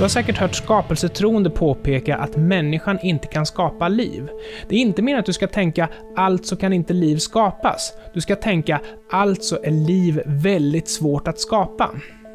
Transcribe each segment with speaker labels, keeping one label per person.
Speaker 1: Du har säkert hört skapelsetroende påpeka att människan inte kan skapa liv. Det är inte mer att du ska tänka alltså kan inte liv skapas. Du ska tänka alltså är liv väldigt svårt att skapa.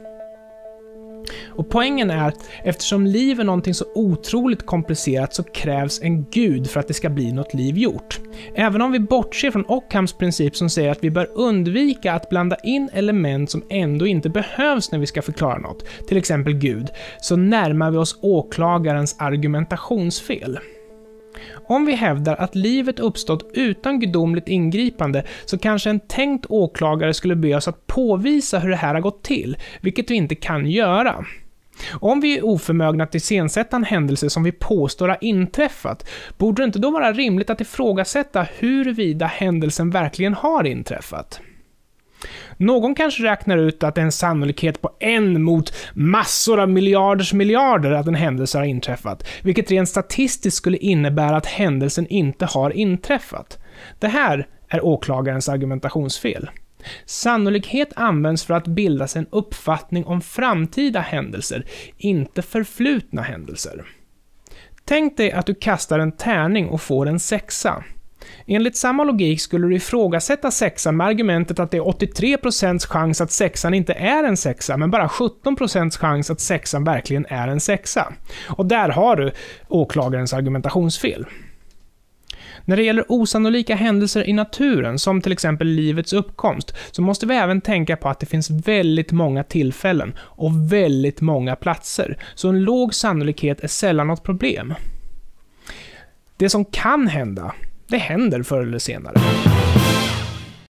Speaker 1: Och poängen är att eftersom liv är någonting så otroligt komplicerat så krävs en gud för att det ska bli något liv gjort. Även om vi bortser från Ockhams princip som säger att vi bör undvika att blanda in element som ändå inte behövs när vi ska förklara något, till exempel Gud, så närmar vi oss åklagarens argumentationsfel. Om vi hävdar att livet uppstått utan gudomligt ingripande så kanske en tänkt åklagare skulle be oss att påvisa hur det här har gått till, vilket vi inte kan göra. Om vi är oförmögna att iscensätta en händelse som vi påstår har inträffat, borde det inte då vara rimligt att ifrågasätta huruvida händelsen verkligen har inträffat? Någon kanske räknar ut att det är en sannolikhet på 1 mot massor av miljarders miljarder att en händelse har inträffat, vilket rent statistiskt skulle innebära att händelsen inte har inträffat. Det här är åklagarens argumentationsfel. Sannolikhet används för att bilda sig en uppfattning om framtida händelser, inte förflutna händelser. Tänk dig att du kastar en tärning och får en 6. Enligt samma logik skulle du ifrågasätta 6 med argumentet att det är 83% chans att 6 inte är en 6, men bara 17% chans att 6 verkligen är en 6. Och där har du åklagarens argumentationsfel. När det gäller osannolika händelser i naturen, som till exempel livets uppkomst, så måste vi även tänka på att det finns väldigt många tillfällen och väldigt många platser, så en låg sannolikhet är sällan något problem. Det som kan hända, det händer förr eller senare.